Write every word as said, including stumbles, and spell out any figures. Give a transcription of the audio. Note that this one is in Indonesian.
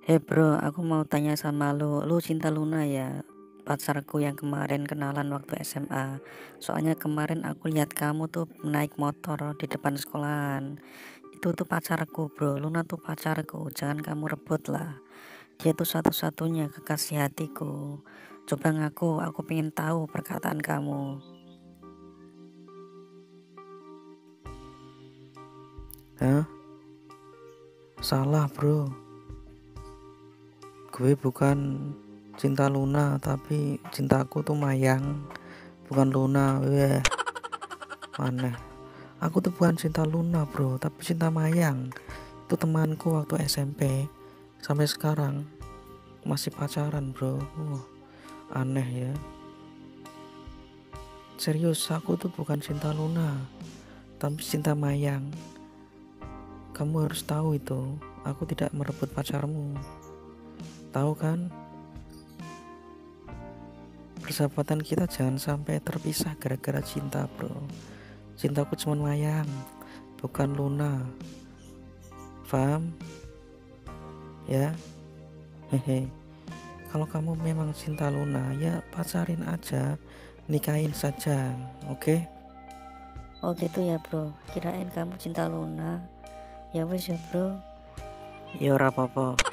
Hei bro, aku mau tanya sama lu, lu cinta Luna ya? Pacarku yang kemarin kenalan waktu S M A. Soalnya kemarin aku lihat kamu tuh naik motor di depan sekolahan. Itu tuh pacarku bro, Luna tuh pacarku, jangan kamu rebut lah. Dia tuh satu-satunya kekasih hatiku. Coba ngaku, aku pengen tahu perkataan kamu. Hah? Salah bro, gue bukan cinta Luna, tapi cintaku tuh Mayang, bukan Luna. Weh, aneh. Aku tuh bukan cinta Luna bro, tapi cinta Mayang. Itu temanku waktu S M P, sampai sekarang masih pacaran bro. uh, Aneh ya. Serius, aku tuh bukan cinta Luna, tapi cinta Mayang. Kamu harus tahu itu. Aku tidak merebut pacarmu, tahu kan? Persahabatan kita jangan sampai terpisah gara-gara cinta bro. Cintaku cuma Mayang, bukan Luna. Paham? Ya. Hehe. Kalau kamu memang cinta Luna, ya pacarin aja, nikahin saja. Oke? Oh gitu ya bro, kirain kamu cinta Luna. Ya wes ya bro. Ya ora apa-apa.